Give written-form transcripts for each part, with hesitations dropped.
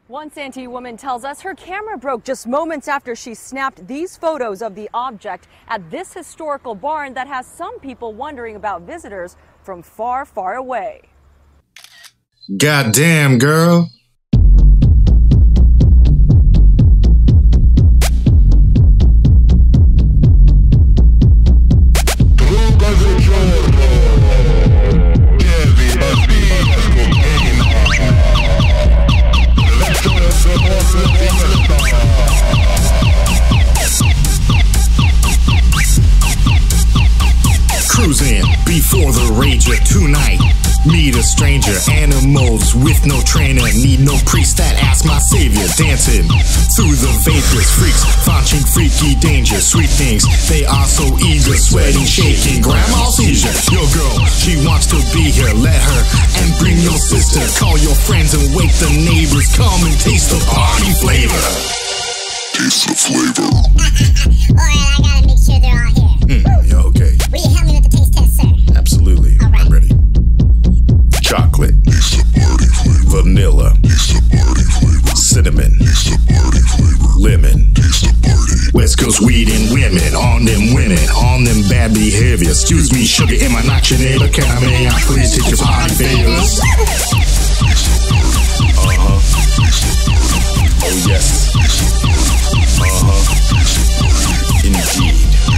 One Santee woman tells us her camera broke just moments after she snapped these photos of the object at this historical barn that has some people wondering about visitors from far, far away. Goddamn, girl. Cruising before the rager tonight. Meet a stranger, animals with no trainer. Need no priest, that ass my savior. Dancing through the vapors, freaks, launching freaky danger. Sweet things, they are so eager. Sweating, shaking, grandma's seizure. Your girl, she wants to be here. Let her and bring your sister. Call your friends and wake the neighbors. Come and taste the party flavor. Taste the flavor. Alright, I gotta make sure they're all here. Yeah, okay. Will you help me with the taste test, sir? Absolutely. All right. I'm ready. Chocolate. Taste the party flavor. Vanilla. Taste the party flavor. Cinnamon. Taste the party flavor. Lemon. Taste the party. West Coast weed and women. On them winning. On them bad behavior. Excuse me, sugar in my knock your neighbor. Can I may I please take your party favors? Oh yes. Indeed.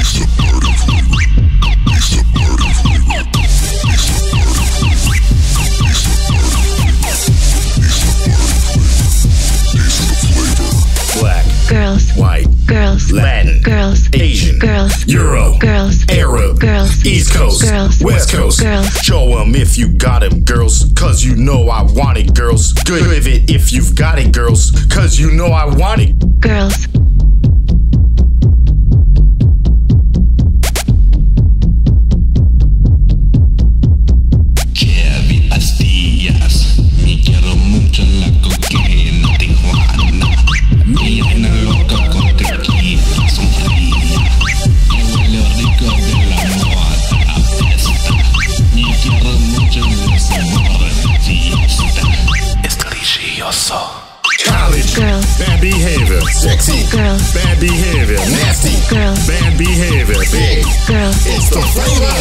Black, girls, white, girls, Latin, girls, Asian, girls, Euro, girls, Arab, girls, East Coast, girls, West Coast, girls. Show 'em if you got 'em, girls, cause you know I want it, girls. Good with it if you've got it, girls, cause you know I want it. Girls. College, girls, bad behavior, sexy, girls, bad behavior, nasty, girls, bad behavior, big, girls, it's the flavor.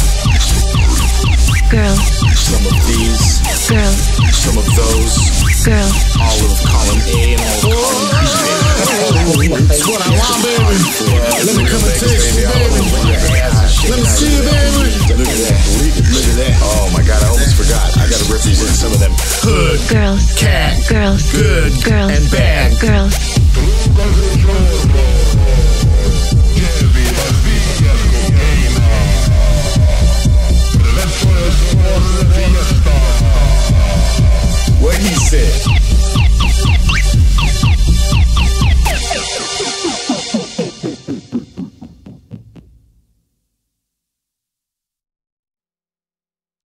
Girls, Some of these, girls, some of those, girls, all of column A and all of column B. That's what I want, baby. Let me come and taste you, baby. Let me see you, baby. Look at that. Look at that. Oh my God, I almost forgot. I gotta represent some of them. Hood, girls, cat, girls, good, girls, and bad. girls.